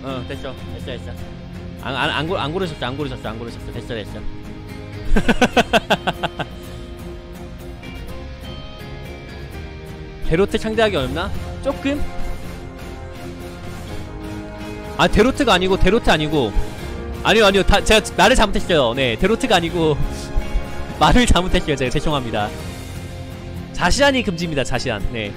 됐어. 안 고르셨어. 됐어. 데로트 상대하기 어렵나? 조금? 아, 데로트 아니고. 아니요. 제가 말을 잘못했어요. 네, 데로트가 아니고 말을 잘못했어요. 제가 죄송합니다. 자시안이 금지입니다. 자시안. 네.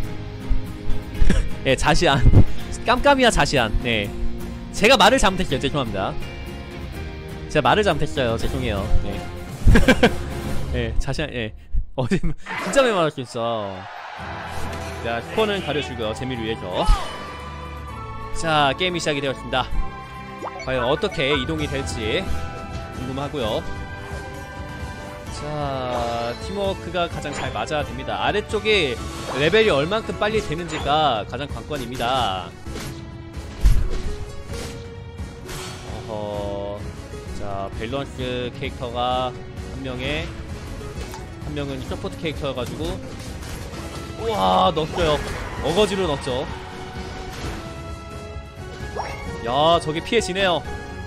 네, 자시안. 깜깜이야 자시안. 네. 제가 말을 잘못했어요. 죄송합니다. 제가 말을 잘못했어요. 죄송해요. 네. 네, 자시안. 네. 진짜 많이 말할 수 있어. 자, 스코어는 가려주고요. 재미를 위해서. 자, 게임이 시작이 되었습니다. 과연 어떻게 이동이 될지 궁금하고요. 자, 팀워크가 가장 잘 맞아야 됩니다. 아래쪽에 레벨이 얼만큼 빨리 되는지가 가장 관건입니다. 자, 밸런스 캐릭터가 한 명은 서포트 캐릭터여가지고, 우와, 넣었어요. 어거지로 넣었죠. 야, 저게 피해지네요.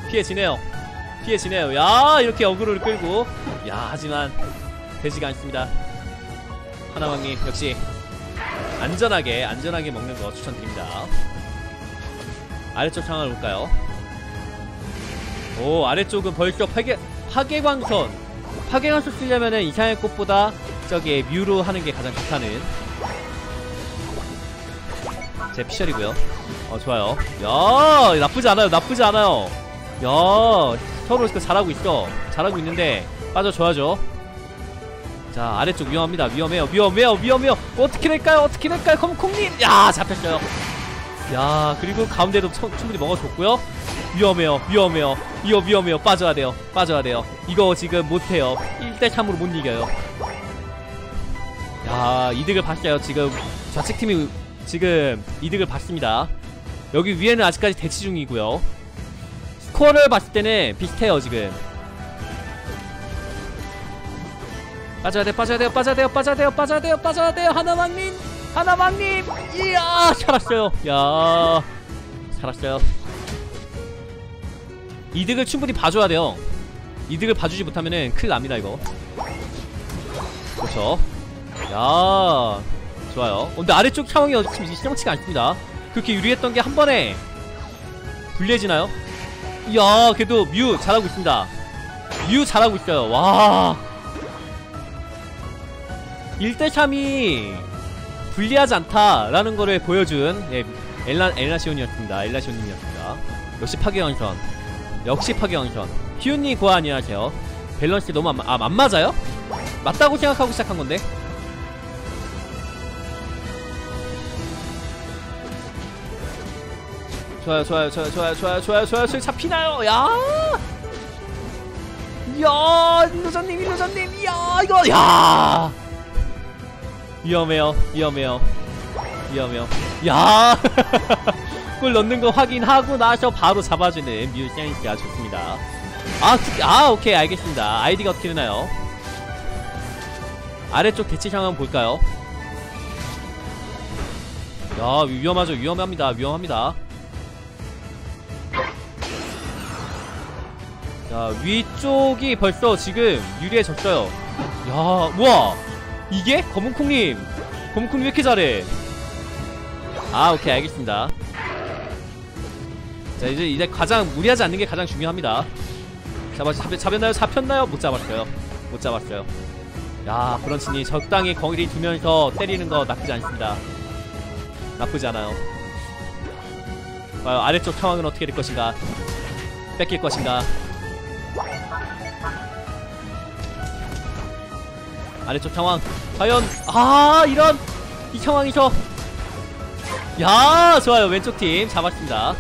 야, 이렇게 어그로를 끌고. 야, 하지만 되지가 않습니다. 하나왕님 역시 안전하게 먹는 거 추천드립니다. 아래쪽 상황을 볼까요? 오, 아래쪽은 벌써 파괴광선 쓰려면은 이상의 꽃보다 저기 뮤로 하는 게 가장 좋다는 제 피셜이고요. 좋아요. 야, 나쁘지 않아요. 야, 서로 잘하고 있는데 빠져줘야죠. 자, 아래쪽 위험합니다. 위험해요. 어떻게 될까요? 컴콩님. 야, 잡혔어요. 야, 그리고 가운데도 충분히 먹어줬고요. 위험해요. 이거 위험해요. 빠져야 돼요. 이거 지금 못해요. 1대3으로 못 이겨요. 야, 이득을 봤어요. 지금 좌측팀이 지금 이득을 봤습니다. 여기 위에는 아직까지 대치 중이고요. 스코어를 봤을 때는 비슷해요. 지금 빠져야 돼요. 하나왕님. 이야, 살았어요. 이득을 충분히 봐줘야 돼요. 이득을 봐주지 못하면은 큰일 납니다. 이거 그렇죠. 야, 좋아요. 근데 아래쪽 상황이 지금 시정치가 않습니다. 그렇게 유리했던 게 한 번에 불리해지나요? 이야, 그래도 뮤 잘하고 있습니다. 와, 1대3이 불리하지 않다라는 거를 보여준, 예, 엘라시온님이었습니다. 역시 파괴왕선. 희훈님 고아 안녕하세요. 밸런스 너무 안 맞아요? 맞다고 생각하고 시작한 건데. 좋아요. 잡히나요? 야, 일루전님. 야, 이거, 야, 위험해요. 야, 골 넣는 거 확인하고 나서 바로 잡아주는 뮤시안이가 좋습니다. 오케이, 알겠습니다. 아이디가 어떻게 되나요? 아래쪽 대치 상황 볼까요? 야, 위험합니다. 자, 위쪽이 벌써 지금 유리해졌어요. 야, 우와, 이게? 검은콩님 왜 이렇게 잘해? 오케이, 알겠습니다. 자, 이제 가장 무리하지 않는 게 가장 중요합니다. 잡혔나요? 못 잡았어요. 야, 브런치니 적당히 거리 두면서 때리는 거 나쁘지 않습니다. 나쁘지 않아요. 과연 아래쪽 상황은 어떻게 될 것인가? 뺏길 것인가? 아래쪽 상황 과연, 이런 이 상황이죠. 야, 좋아요. 왼쪽 팀 잡았습니다.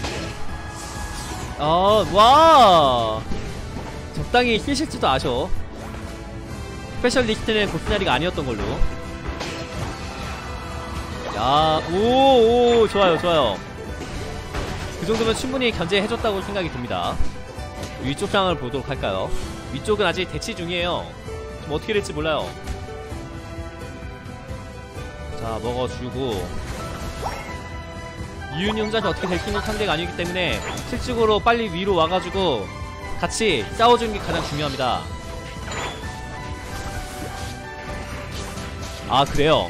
와, 적당히 힐실지도 아셔. 스페셜리스트는 보스나리가 아니었던 걸로. 야, 오, 좋아요. 그 정도면 충분히 견제해줬다고 생각이 듭니다. 위쪽 상황을 보도록 할까요? 위쪽은 아직 대치 중이에요. 좀 어떻게 될지 몰라요. 자, 먹어주고. 유은이 혼자서 어떻게 될 수 있는 상대가 아니기 때문에 실질적으로 빨리 위로 와가지고 같이 싸워주는 게 가장 중요합니다. 아 그래요?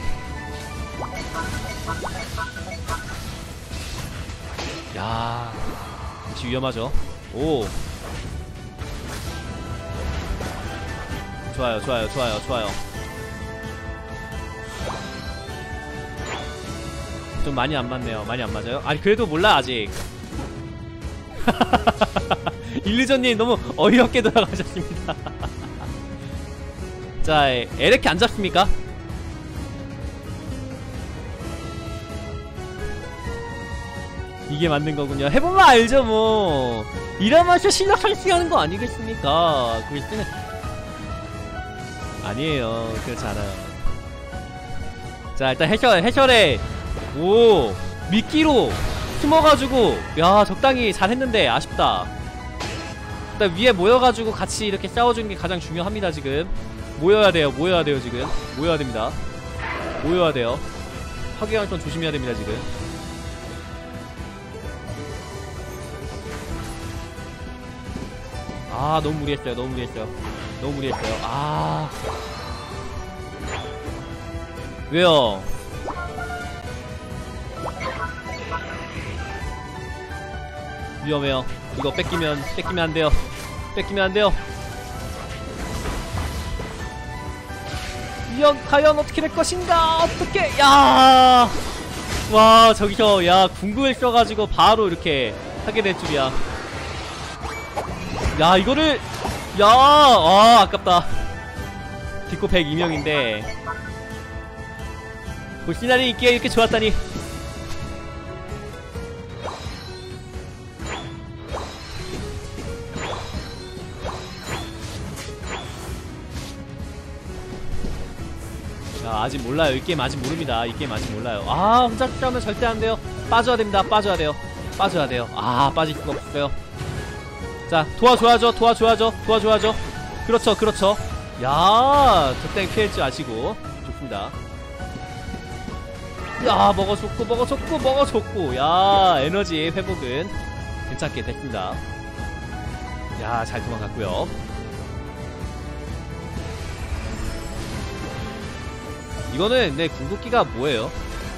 야 역시 위험하죠. 오 좋아요 좋아요 좋아요 좋아요. 좀 많이 안 맞네요. 많이 안 맞아요? 아니 그래도 몰라 아직. 일루전님 너무 어이없게 돌아가셨습니다. 자 에레키 안 잡습니까? 이게 맞는 거군요. 해보면 알죠 뭐. 이러면서 실력 상승하는 거 아니겠습니까? 그랬으면 아니에요. 그렇지 않아요. 자 일단 해설에 오 미끼로 숨어가지고 야 적당히 잘했는데 아쉽다. 일단 위에 모여가지고 같이 이렇게 싸워주는 게 가장 중요합니다. 지금 모여야 돼요. 모여야 돼요. 지금 모여야 됩니다. 모여야 돼요. 파괴왕 좀 조심해야 됩니다. 지금 아 너무 무리했어요. 너무 무리했어요. 너무 무리했어요. 아 왜요? 위험해요. 이거 뺏기면 안 돼요. 뺏기면 안 돼요. 과연 어떻게 될 것인가? 어떻게? 야, 와 저기서 야 궁극을 써가지고 바로 이렇게 하게 될 줄이야. 야 이거를 아깝다. 뒷코 102명인데 볼시나리 인기가 이렇게 좋았다니. 자 아직 몰라요. 이 게임 아직 모릅니다. 이 게임 아직 몰라요. 아 혼자 싸우면 절대 안 돼요. 빠져야 됩니다. 빠져야 돼요. 빠져야 돼요. 아 빠질 수가 없어요. 자 도와줘야죠. 도와줘야죠. 도와줘야죠. 그렇죠 그렇죠. 야 적당히 피할 줄 아시고 좋습니다. 야 먹어줬고 야 에너지 회복은 괜찮게 됐습니다. 야 잘 도망갔고요. 이거는 내 궁극기가 뭐예요?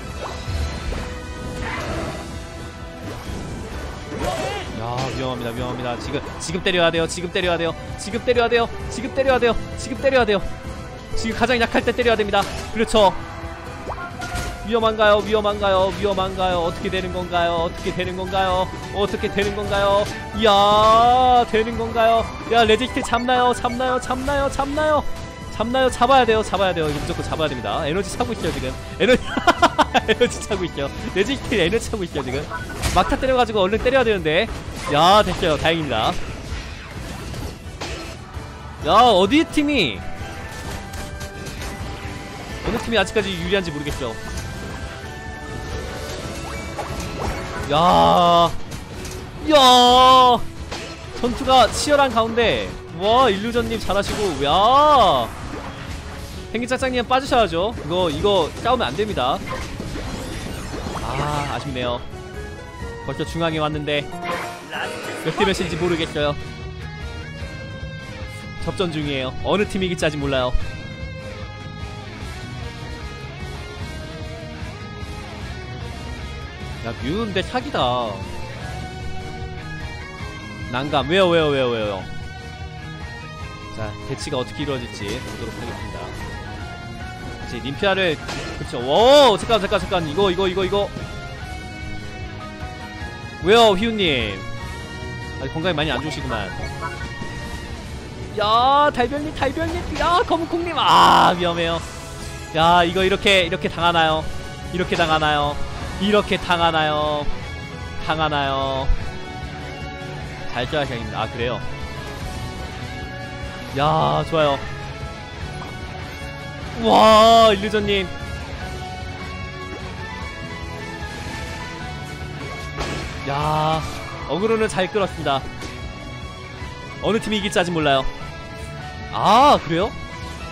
야 위험합니다. 위험합니다. 지금 때려야 돼요. 지금 때려야 돼요. 지금 때려야 돼요. 지금 때려야 돼요. 지금 때려야 돼요. 지금 가장 약할 때 때려야 됩니다. 그렇죠. 위험한가요? 위험한가요? 위험한가요? 어떻게 되는 건가요? 어떻게 되는 건가요? 어떻게 되는 건가요? 이야 되는 건가요? 야 레지스트 잡나요? 잡나요? 잡나요? 잡나요? 잡나요? 잡아야 돼요. 잡아야 돼요. 이거 무조건 잡아야 됩니다. 에너지 차고 있죠 지금. 에너지 차고 있죠. 레지스트 에너지 차고 있죠 지금. 막타 때려가지고 얼른 때려야 되는데. 야 됐어요. 다행입니다. 야 어디 팀이 어느 팀이 아직까지 유리한지 모르겠죠. 야 전투가 치열한 가운데 와 일루전님 잘하시고 야 펭귄짱짱님 빠지셔야죠. 이거 싸우면 안됩니다. 아 아쉽네요. 벌써 중앙에 왔는데 몇 대 몇인지 모르겠어요. 접전 중이에요. 어느 팀이 이길지 아직 몰라요. 야 뮤인데 사기다. 난감. 왜요? 자 대치가 어떻게 이루어질지 보도록 하겠습니다. 이제 님피아를 그쵸. 오 잠깐 이거 왜요 휘우님? 아직 건강이 많이 안 좋으시구만. 야 달별님 야 검은콩님 아 위험해요. 야 이거 이렇게 당하나요? 이렇게 당하나요? 잘 써야 생깁니다. 아 그래요? 야 좋아요. 와 일루전님 야 어그로는 잘 끌었습니다. 어느 팀이 이길지 아직 몰라요. 아 그래요?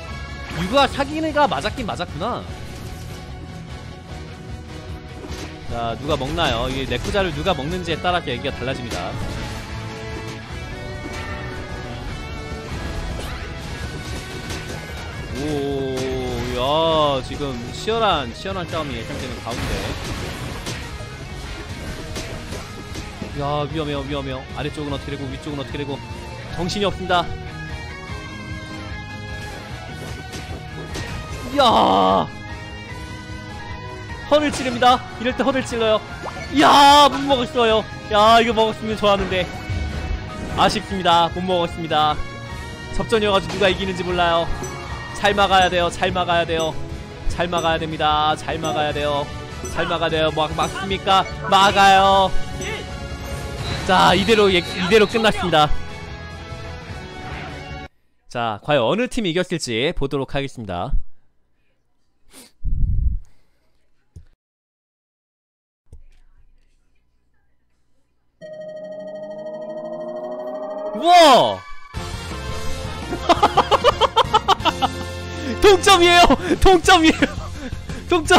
유가 사기가 맞았긴 맞았구나. 자, 누가 먹나요? 이게 네쿠자를 누가 먹는지에 따라서 얘기가 달라집니다. 오, 야, 지금 치열한 싸움이 예상되는 가운데. 야, 위험해요. 아래쪽은 어떻게 되고 위쪽은 어떻게 되고 정신이 없습니다. 이야, 허를 찌릅니다. 이럴 때 허를 찔러요. 이야, 못 먹었어요. 야, 이거 먹었으면 좋았는데 아쉽습니다. 못 먹었습니다. 접전이어가지고 누가 이기는지 몰라요. 잘 막아야 돼요. 잘 막아야 됩니다. 잘 막아야 돼요. 막습니까? 막아요. 자, 이대로 끝났습니다. 자, 과연 어느 팀이 이겼을지 보도록 하겠습니다. 우와! 동점이에요! 동점!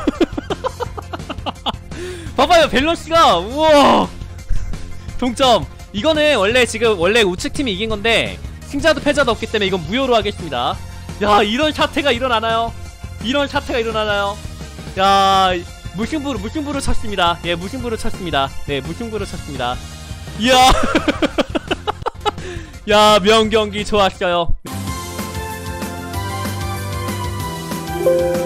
봐봐요, 밸런스가! 우와! 동점! 이거는 원래 우측팀이 이긴건데 승자도 패자도 없기 때문에 이건 무효로 하겠습니다. 야, 이런 사태가 일어나나요? 야, 무승부로 쳤습니다. 예, 무승부로 쳤습니다. 이야! 야, 명경기 좋았어요.